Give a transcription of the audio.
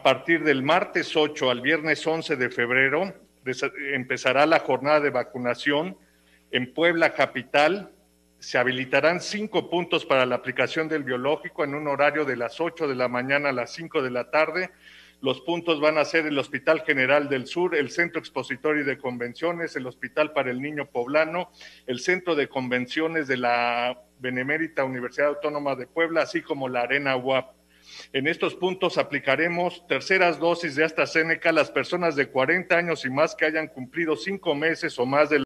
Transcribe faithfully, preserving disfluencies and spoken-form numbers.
partir del martes ocho al viernes once de febrero empezará la jornada de vacunación en Puebla capital. Se habilitarán cinco puntos para la aplicación del biológico en un horario de las ocho de la mañana a las cinco de la tarde. Los puntos van a ser el Hospital General del Sur, el Centro Expositorio de Convenciones, el Hospital para el Niño Poblano, el Centro de Convenciones de la Benemérita Universidad Autónoma de Puebla, así como la Arena U A P. En estos puntos aplicaremos terceras dosis de AstraZeneca a las personas de cuarenta años y más que hayan cumplido cinco meses o más de